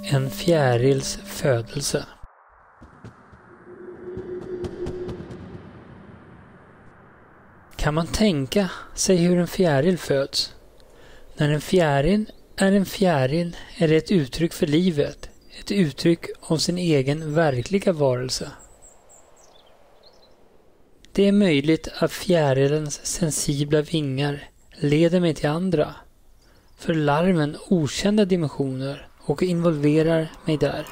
En fjärils födelse. Kan man tänka sig hur en fjäril föds? När en fjäril är det ett uttryck för livet, ett uttryck av sin egen verkliga varelse. Det är möjligt att fjärilens sensibla vingar leder mig till andra, för larven okända dimensioner och involverar mig där.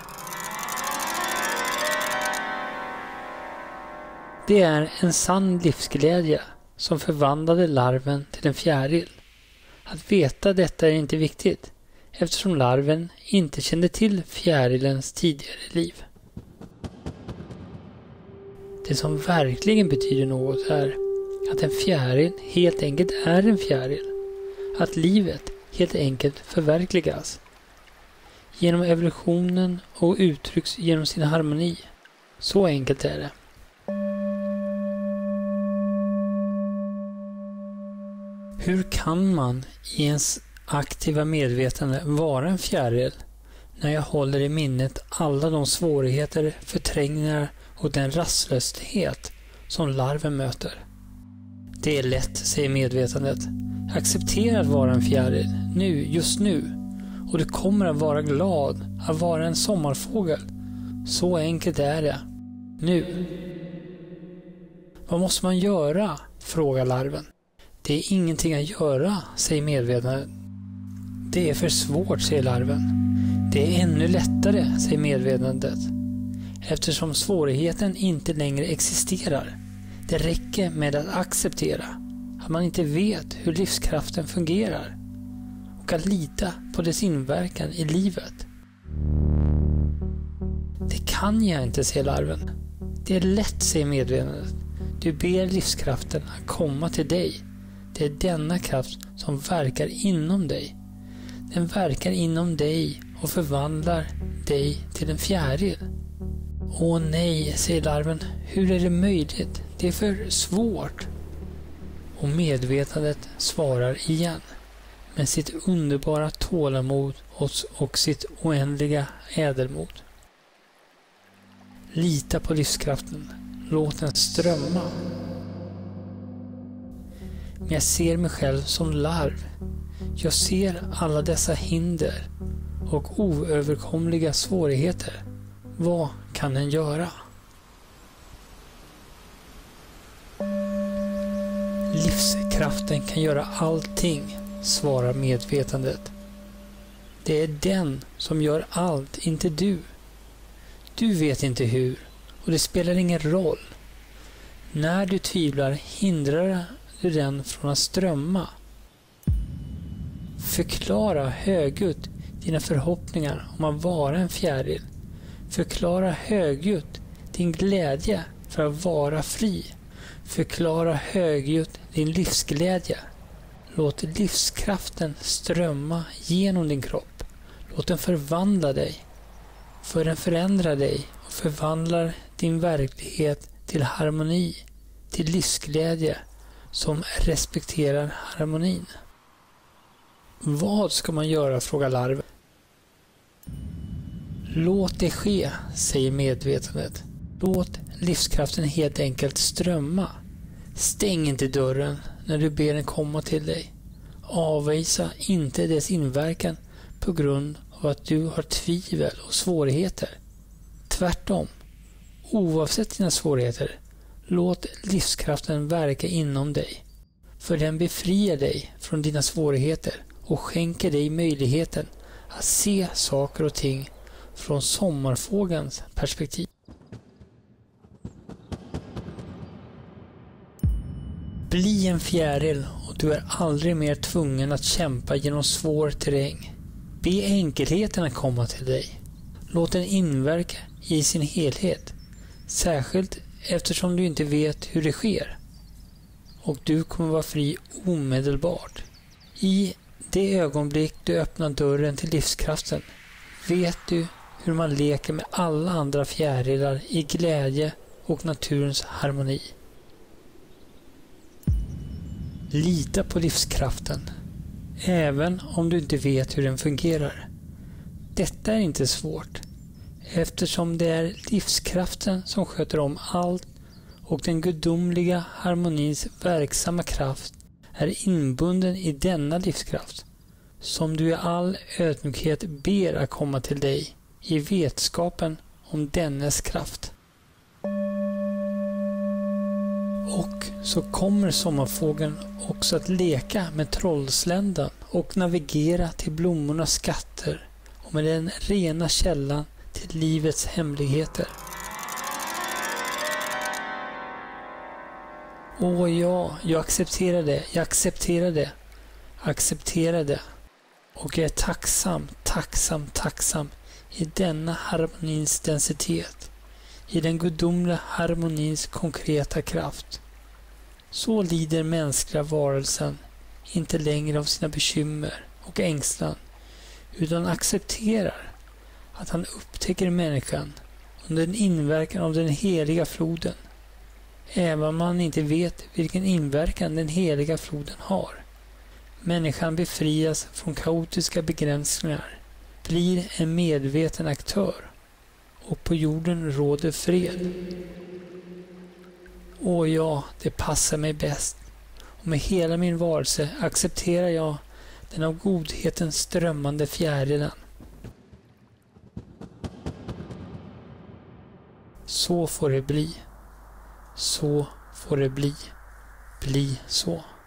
Det är en sann livsglädje som förvandlade larven till en fjäril. Att veta detta är inte viktigt, eftersom larven inte kände till fjärilens tidigare liv. Det som verkligen betyder något är att en fjäril helt enkelt är en fjäril. Att livet helt enkelt förverkligas genom evolutionen och uttrycks genom sin harmoni. Så enkelt är det. Hur kan man i ens aktiva medvetande vara en fjäril när jag håller i minnet alla de svårigheter, förträngningar och den rastlöshet som larven möter? Det är lätt, säger medvetandet. Acceptera att vara en fjäril, nu, just nu. Och du kommer att vara glad att vara en sommarfågel. Så enkelt är det. Nu. Vad måste man göra? Frågar larven. Det är ingenting att göra, säger medvetandet. Det är för svårt, säger larven. Det är ännu lättare, säger medvetandet. Eftersom svårigheten inte längre existerar. Det räcker med att acceptera att man inte vet hur livskraften fungerar och att lita på dess inverkan i livet. Det kan jag inte, säger larven. Det är lätt, säger medvetandet. Du ber livskraften att komma till dig. Det är denna kraft som verkar inom dig. Den verkar inom dig och förvandlar dig till en fjäril. Åh nej, säger larven. Hur är det möjligt? Det är för svårt. Och medvetandet svarar igen med sitt underbara tålamod och sitt oändliga ädelmod. Lita på livskraften. Låt den strömma. Men jag ser mig själv som larv. Jag ser alla dessa hinder och oöverkomliga svårigheter. Vad kan den göra? Livskraften kan göra allting, svarar medvetandet. Det är den som gör allt, inte du. Du vet inte hur, och det spelar ingen roll. När du tvivlar hindrar du den från att strömma. Förklara högljutt dina förhoppningar om att vara en fjäril. Förklara högljutt din glädje för att vara fri. Förklara högljutt din livsglädje. Låt livskraften strömma genom din kropp. Låt den förvandla dig. För den förändrar dig och förvandlar din verklighet till harmoni, till livsglädje som respekterar harmonin. Vad ska man göra, frågar larven. Låt det ske, säger medvetandet. Låt livskraften helt enkelt strömma. Stäng inte dörren när du ber den komma till dig. Avvisa inte dess inverkan på grund av att du har tvivel och svårigheter. Tvärtom, oavsett dina svårigheter, låt livskraften verka inom dig. För den befriar dig från dina svårigheter och skänker dig möjligheten att se saker och ting från sommarfågelns perspektiv. Bli en fjäril och du är aldrig mer tvungen att kämpa genom svår terräng. Be enkelheten att komma till dig. Låt den inverka i sin helhet, särskilt eftersom du inte vet hur det sker. Och du kommer vara fri omedelbart. I det ögonblick du öppnar dörren till livskraften vet du hur man leker med alla andra fjärilar i glädje och naturens harmoni. Lita på livskraften, även om du inte vet hur den fungerar. Detta är inte svårt, eftersom det är livskraften som sköter om allt och den gudomliga harmonins verksamma kraft är inbunden i denna livskraft, som du i all ödmjukhet ber att komma till dig i vetskapen om dennes kraft. Och så kommer sommarfågeln också att leka med trollsländan och navigera till blommornas skatter och med den rena källan till livets hemligheter. Åh ja, jag accepterar det. Och jag är tacksam i denna harmonins densitet, i den gudomliga harmonins konkreta kraft. Så lider mänskliga varelsen inte längre av sina bekymmer och ängslan, utan accepterar att han upptäcker människan under den inverkan av den heliga floden, även om man inte vet vilken inverkan den heliga floden har. Människan befrias från kaotiska begränsningar, blir en medveten aktör och på jorden råder fred. Åh ja, det passar mig bäst och med hela min varelse accepterar jag den av godheten strömmande fjärilen. Så får det bli. Så får det bli. Bli så.